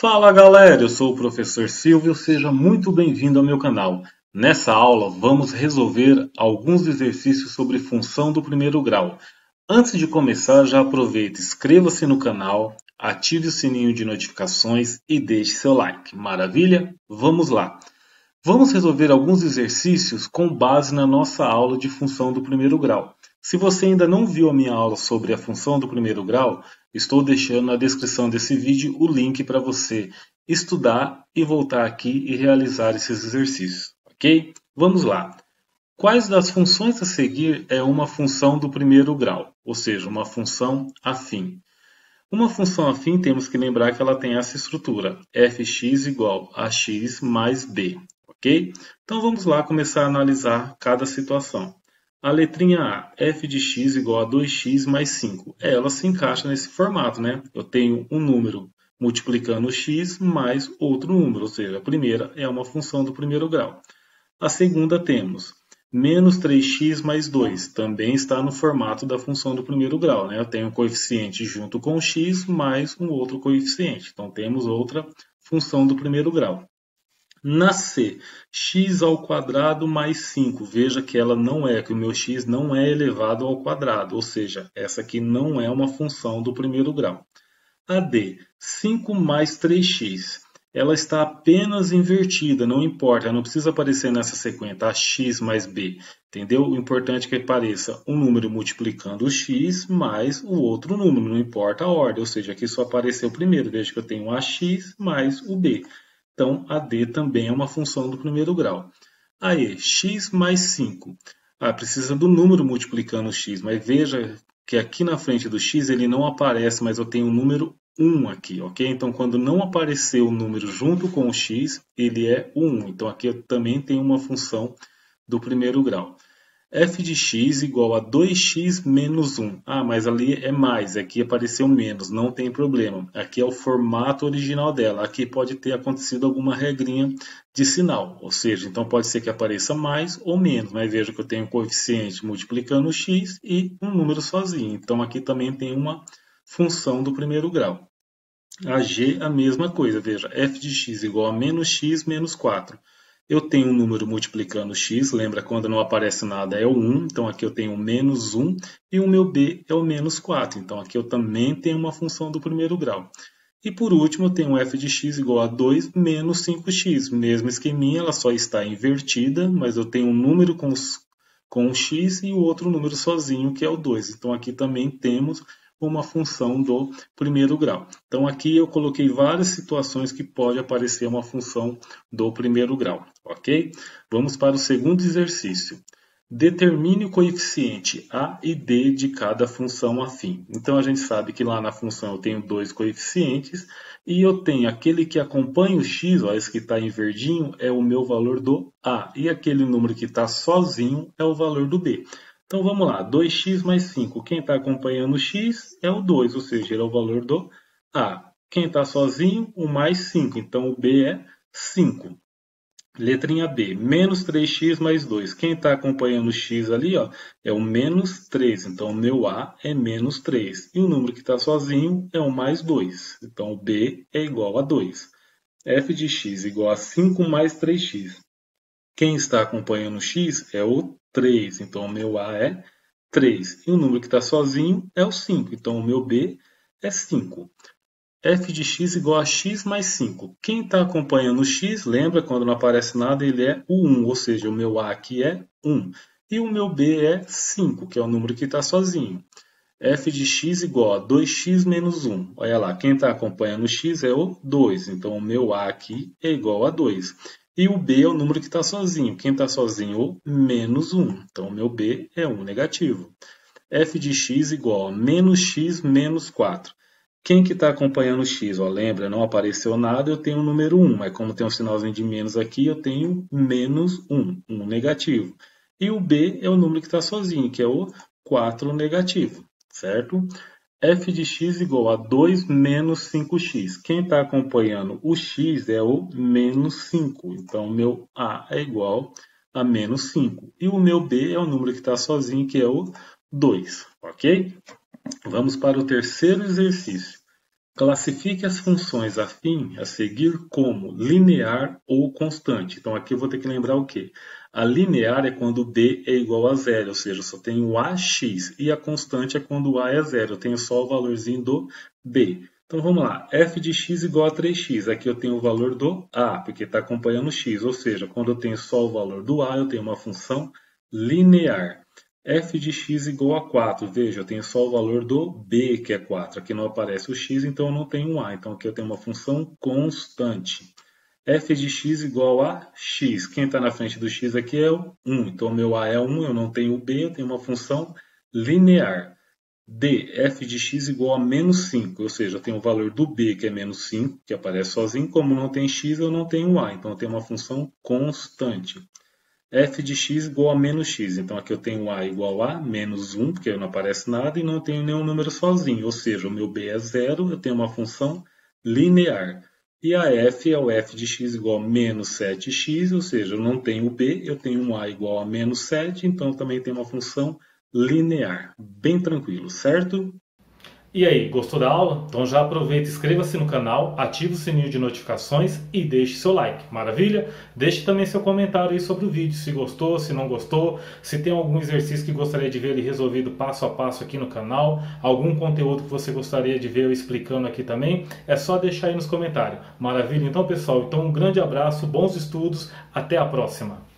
Fala galera, eu sou o professor Silvio, seja muito bem-vindo ao meu canal. Nessa aula vamos resolver alguns exercícios sobre função do primeiro grau. Antes de começar, já aproveita, inscreva-se no canal, ative o sininho de notificações e deixe seu like. Maravilha? Vamos lá! Vamos resolver alguns exercícios com base na nossa aula de função do primeiro grau. Se você ainda não viu a minha aula sobre a função do primeiro grau, estou deixando na descrição desse vídeo o link para você estudar e voltar aqui e realizar esses exercícios, ok? Vamos lá. Quais das funções a seguir é uma função do primeiro grau, ou seja, uma função afim? Uma função afim temos que lembrar que ela tem essa estrutura, fx igual a x mais b, ok? Então vamos lá começar a analisar cada situação. A letrinha A, f de x igual a 2x mais 5. Ela se encaixa nesse formato, né? Eu tenho um número multiplicando x mais outro número, ou seja, a primeira é uma função do primeiro grau. A segunda temos menos 3x mais 2, também está no formato da função do primeiro grau, né? Eu tenho um coeficiente junto com x mais um outro coeficiente, então temos outra função do primeiro grau. Na C, x ao quadrado mais 5. Veja que ela não é, que o meu x não é elevado ao quadrado, ou seja, essa aqui não é uma função do primeiro grau. A D, 5 mais 3x. Ela está apenas invertida, não importa, ela não precisa aparecer nessa sequência, a x mais b, entendeu? O importante é que apareça um número multiplicando o x mais o outro número, não importa a ordem, ou seja, aqui só apareceu o primeiro, desde que eu tenho ax mais o b. Então, a D também é uma função do primeiro grau. Aí, x mais 5. Precisa do número multiplicando o x, mas veja que aqui na frente do x ele não aparece, mas eu tenho o número 1 aqui, ok? Então, quando não aparecer o número junto com o x, ele é o 1. Então, aqui eu também tenho uma função do primeiro grau. F de x igual a 2x menos 1. Mas ali é mais, aqui apareceu menos, não tem problema. Aqui é o formato original dela. Aqui pode ter acontecido alguma regrinha de sinal, ou seja, então pode ser que apareça mais ou menos, mas veja que eu tenho um coeficiente multiplicando o x e um número sozinho. Então aqui também tem uma função do primeiro grau. A G, a mesma coisa, veja, f de x igual a menos x menos 4. Eu tenho um número multiplicando x, lembra quando não aparece nada é o 1, então aqui eu tenho o menos 1 e o meu b é o menos 4, então aqui eu também tenho uma função do primeiro grau. E por último eu tenho f de x igual a 2 menos 5x, mesmo esqueminha, ela só está invertida, mas eu tenho um número com o x e o outro número sozinho que é o 2, então aqui também temos uma função do primeiro grau. Então aqui eu coloquei várias situações que pode aparecer uma função do primeiro grau, ok? Vamos para o segundo exercício. Determine o coeficiente A e D de cada função afim. Então a gente sabe que lá na função eu tenho dois coeficientes e eu tenho aquele que acompanha o x, ó, esse que está em verdinho é o meu valor do A e aquele número que está sozinho é o valor do B. Então vamos lá, 2x mais 5. Quem está acompanhando o x é o 2, ou seja, ele é o valor do A. Quem está sozinho, o mais 5. Então o B é 5. Letrinha B, menos 3x mais 2. Quem está acompanhando o x ali, ó, é o menos 3. Então o meu A é menos 3. E o número que está sozinho é o mais 2. Então o B é igual a 2. F de x igual a 5 mais 3x. Quem está acompanhando o x é o 3, então o meu A é 3. E o número que está sozinho é o 5, então o meu B é 5. F de x igual a x mais 5. Quem está acompanhando o x, lembra quando não aparece nada, ele é o 1, ou seja, o meu A aqui é 1. E o meu B é 5, que é o número que está sozinho. F de x igual a 2x menos 1. Olha lá, quem está acompanhando o x é o 2, então o meu A aqui é igual a 2. E o B é o número que está sozinho. Quem está sozinho? O menos 1. Então, o meu B é 1 negativo. F de x igual a menos x menos 4. Quem que está acompanhando o x? Ó, lembra, não apareceu nada, eu tenho o número 1. Mas como tem um sinalzinho de menos aqui, eu tenho menos 1, 1 negativo. E o B é o número que está sozinho, que é o 4 negativo, certo? F de x igual a 2 menos 5x. Quem está acompanhando o x é o menos 5. Então, o meu A é igual a menos 5. E o meu B é o número que está sozinho, que é o 2. Ok? Vamos para o terceiro exercício. Classifique as funções afim a seguir como linear ou constante. Então aqui eu vou ter que lembrar o quê? A linear é quando b é igual a zero, ou seja, eu só tenho ax, e a constante é quando a é zero, eu tenho só o valorzinho do b. Então vamos lá, f de x igual a 3x, aqui eu tenho o valor do a, porque está acompanhando o x, ou seja, quando eu tenho só o valor do a, eu tenho uma função linear. F de x igual a 4. Veja, eu tenho só o valor do b, que é 4. Aqui não aparece o x, então eu não tenho um a. Então aqui eu tenho uma função constante. F de x igual a x. Quem está na frente do x aqui é o 1. Então o meu a é 1, eu não tenho o b, eu tenho uma função linear. D, f de x igual a menos 5. Ou seja, eu tenho o valor do b, que é menos 5, que aparece sozinho. Como não tem x, eu não tenho a. Então eu tenho uma função constante. F de x igual a menos x. Então aqui eu tenho a igual a menos 1, porque não aparece nada, e não tenho nenhum número sozinho. Ou seja, o meu b é zero, eu tenho uma função linear. E a f é o f de x igual a menos 7x, ou seja, eu não tenho o b, eu tenho um a igual a menos 7, então eu também tenho uma função linear. Bem tranquilo, certo? E aí, gostou da aula? Então já aproveita, inscreva-se no canal, ative o sininho de notificações e deixe seu like. Maravilha? Deixe também seu comentário aí sobre o vídeo, se gostou, se não gostou, se tem algum exercício que gostaria de ver ele resolvido passo a passo aqui no canal, algum conteúdo que você gostaria de ver eu explicando aqui também, é só deixar aí nos comentários. Maravilha? Então pessoal, então um grande abraço, bons estudos, até a próxima!